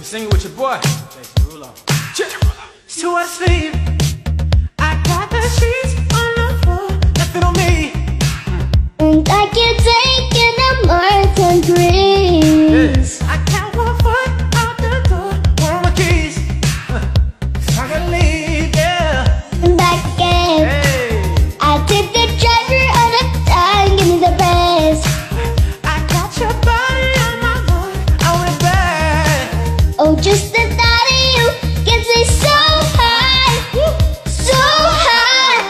Sing it with your boy. So I sleep. I got the sheets on the floor, nothing on me. And I can't take it no more than dreams. Yes. I can't walk foot out the door. Where are my keys? I gotta leave, yeah. And back again. Hey. I take the driver all the time, give me the best. I got your body on my mind, I want it back. Oh, just the thought of you gets me so high, so high.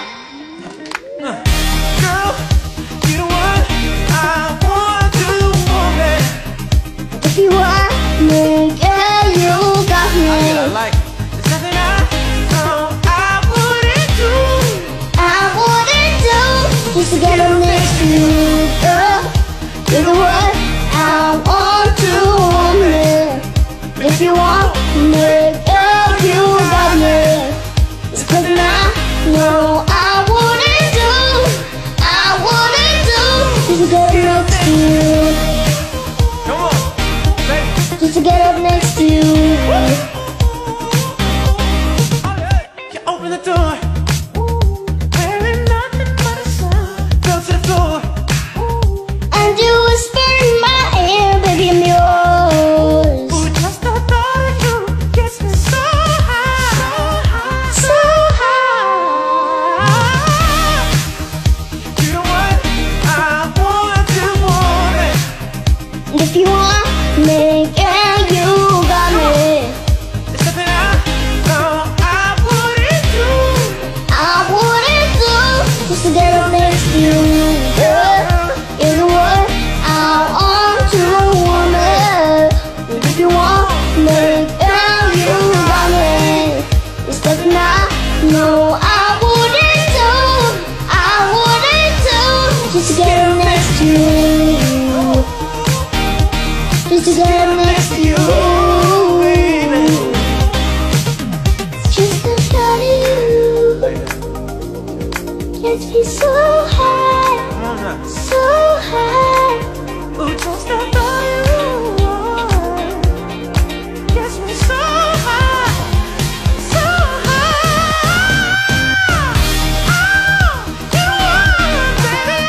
Girl, you the one I want to want it. If you want me, girl, you got me. I like it. There's nothing I know I wouldn't do. I wouldn't do just to get up next to you, girl. You're the one I want to want me. If you want me, girl, you got me. It's nothing I know I wouldn't do. I wouldn't do just to get up next to you. Come on, baby. Just to get up next to you. You open the door, wearing nothing but a sound. Fell to the floor. And you whisper in my ear, baby, I'm yours. Ooh, just the thought of you gets me so high, So high. You the one I want to want it. And if you want me, girl, you got me. There's something I know I wouldn't do. I wouldn't do just to get up next to you, girl. You're the one I want to want it. And if you want me, girl, you got me. There's nothing I know I wouldn't do. I wouldn't do just to get up next to you. Just to get up next to you. Just the thought of you gets me so high, Come on now. so high. Ooh, just the thought of you gets me so high, so high. Oh, you want, baby,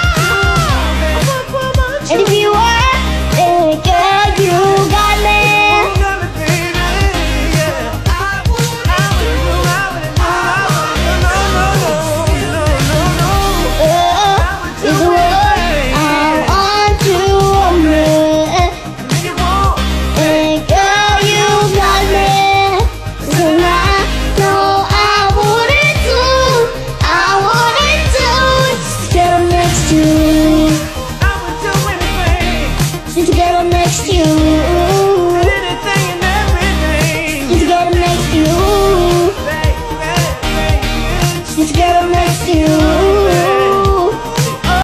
oh. And if you want me, girl, you got me. You're the one I want to want me. And girl, you got me. So I know I wouldn't do just to get up next to you. Just to get up next to you.